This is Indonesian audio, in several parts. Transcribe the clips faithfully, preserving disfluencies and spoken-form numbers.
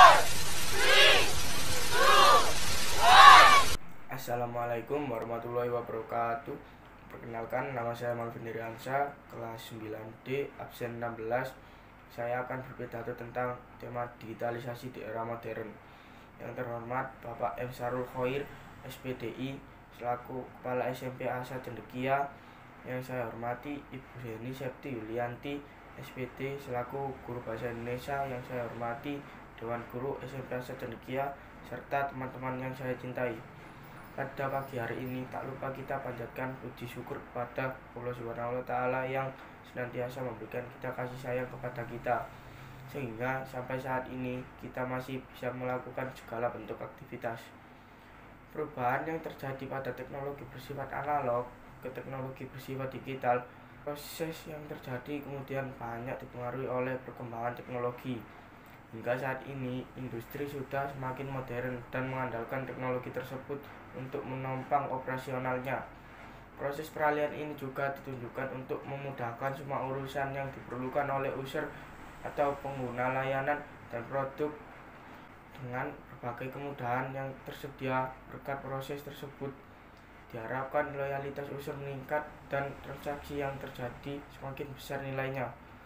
Assalamualaikum warahmatullahi wabarakatuh. Perkenalkan, nama saya Malvin Iriansyah, kelas sembilan D, absen enam belas. Saya akan berpidato tentang tema digitalisasi di era modern. Yang terhormat Bapak M. Sarul Khoir, S P D I, selaku Kepala S M P Asa Cendekia. Yang saya hormati Ibu Heni Septi Yulianti, S P D, selaku Guru Bahasa Indonesia. Yang saya hormati Dewan Guru S M P Asa Cendekia, serta teman-teman yang saya cintai. Pada pagi hari ini, tak lupa kita panjatkan puji syukur kepada Allah Subhanahu wa Ta'ala yang senantiasa memberikan kita kasih sayang kepada kita, sehingga sampai saat ini kita masih bisa melakukan segala bentuk aktivitas. Perubahan yang terjadi pada teknologi bersifat analog ke teknologi bersifat digital, proses yang terjadi kemudian banyak dipengaruhi oleh perkembangan teknologi. Hingga saat ini, industri sudah semakin modern dan mengandalkan teknologi tersebut untuk menopang operasionalnya. Proses peralihan ini juga ditunjukkan untuk memudahkan semua urusan yang diperlukan oleh user atau pengguna layanan dan produk. Dengan berbagai kemudahan yang tersedia berkat proses tersebut, diharapkan loyalitas user meningkat dan transaksi yang terjadi semakin besar nilainya.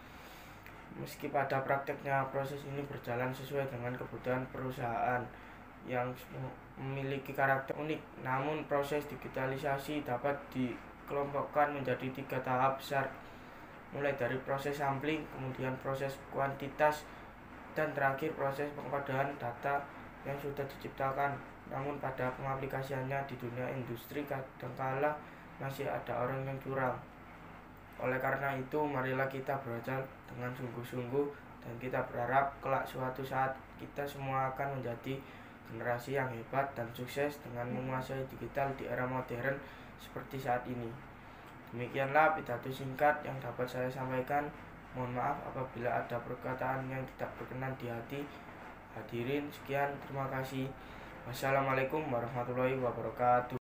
Meski pada prakteknya proses ini berjalan sesuai dengan kebutuhan perusahaan yang memiliki karakter unik, namun proses digitalisasi dapat dikelompokkan menjadi tiga tahap besar, mulai dari proses sampling, kemudian proses kuantitas, dan terakhir proses pengkodean data yang sudah diciptakan. Namun pada pengaplikasiannya di dunia industri kadangkala masih ada orang yang curang. Oleh karena itu, marilah kita belajar dengan sungguh-sungguh dan kita berharap kelak suatu saat kita semua akan menjadi generasi yang hebat dan sukses dengan menguasai digital di era modern seperti saat ini. Demikianlah pidato singkat yang dapat saya sampaikan. Mohon maaf apabila ada perkataan yang tidak berkenan di hati. Hadirin, sekian, terima kasih. Wassalamualaikum warahmatullahi wabarakatuh.